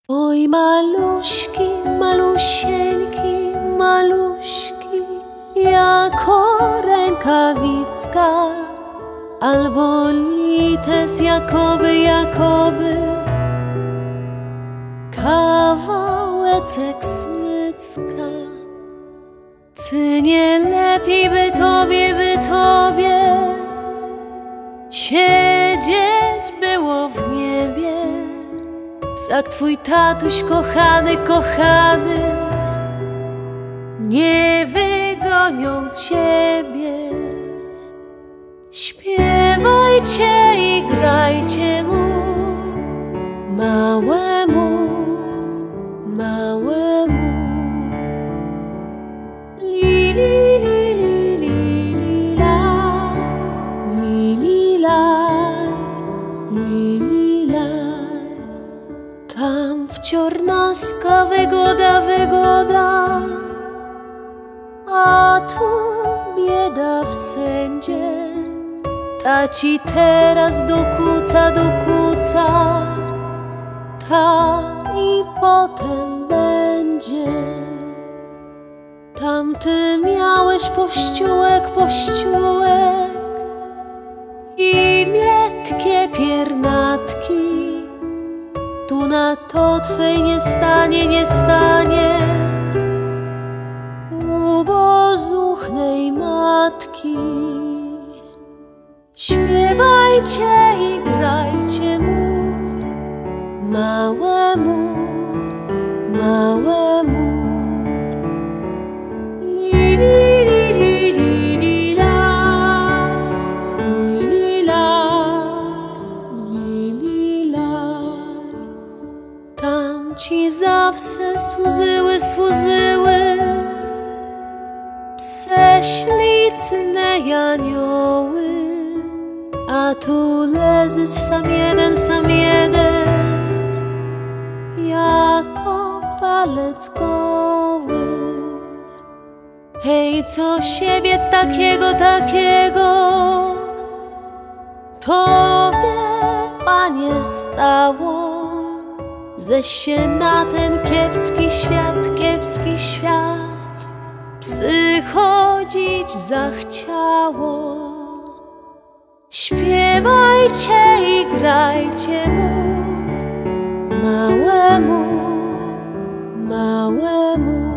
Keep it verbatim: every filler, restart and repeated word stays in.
Oj, maluśki, malusieńki, maluśki, jako rękawicka, albo lites, jakoby, jakoby kawałeczek smycka. Ty nie lepiej by tobie, by tobie siedzieć było w niebie, jak twój tatuś kochany, kochany, nie wygonią ciebie. Śpiewajcie i grajcie mu, małemu, małemu. Li, li, li, li, li, li, la, li, li, la, li, li, la. Tam wciornaska wygoda, wygoda, a tu bieda w sędzie. Ta ci teraz dokuca, dokuca, ta i potem będzie. Tam ty miałeś pościółek, pościółek i miętkie piernatki. Tu na to twej nie stanie, nie stanie ubozuchnej matki. Śpiewajcie i grajcie mu, małemu, małemu. Li, li, li, li, li, li, la, li, li, la, li, li, la. Tam ci zawsze służyły, służyły prześliczne anioły, a tu leżysz sam jeden, sam jeden, jako palec goły. Hej, co się więc takiego, takiego tobie, Panie, stało, że się na ten kiepski świat, kiepski świat przychodzić zachciało. Śpiewajcie i grajcie mu, małemu, małemu.